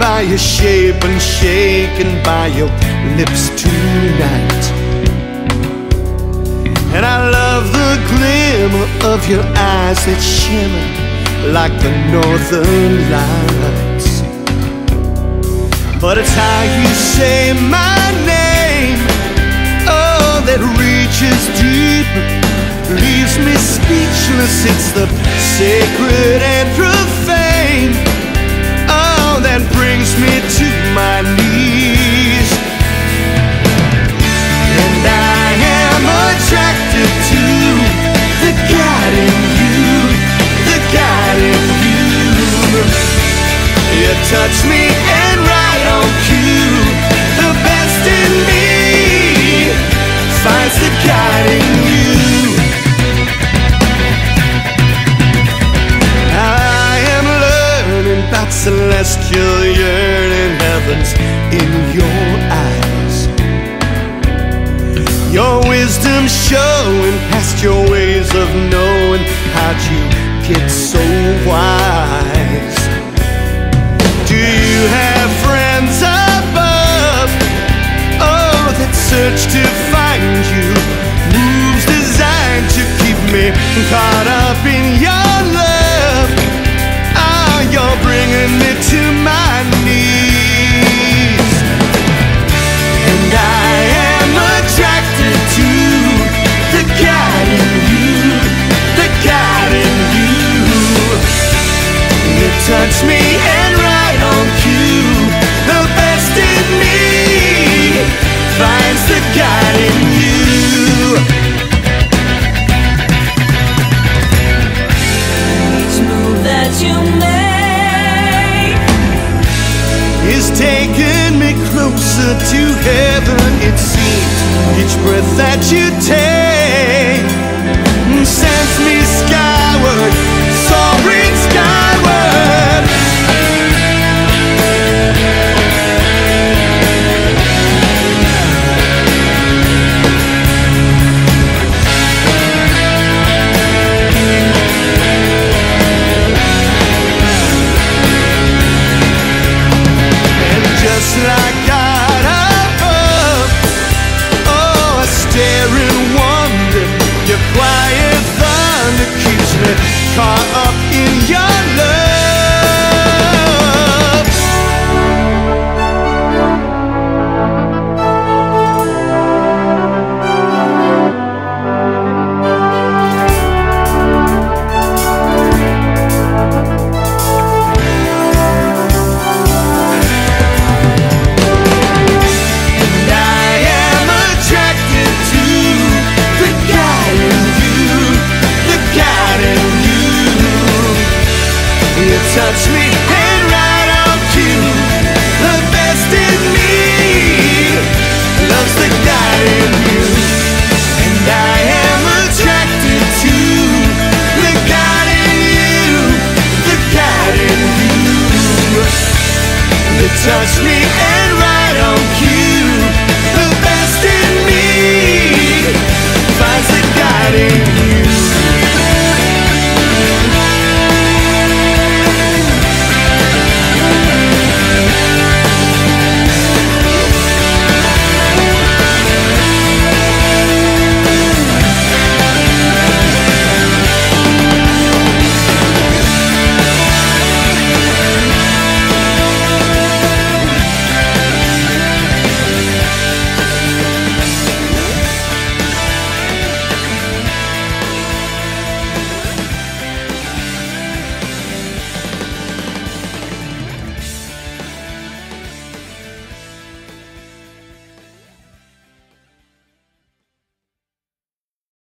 by your shape and shaken by your lips tonight. And I love the glimmer of your eyes that shimmer like the northern lights. But it's how you say my name, oh, that reaches deep, leaves me speechless. It's the sacred and profane, oh, that brings me to my knees. And I am attracted to the God in you, the God in you. You touch me and right on cue, the best in me finds the God in you. I am learning about celestial yearning heavens in your eyes. Your wisdom showing past your ways of knowing. How'd you get so wise? Do you have friends above, oh, that search to find you? Moves designed to keep me caught up in your love. Ah, you're bringing me to my knees. And I am attracted to the God in you, the God in you. You touch me and right on cue, the best in me finds the God in you. Each move that you make is taking me closer to heaven, it seems. Each breath that you take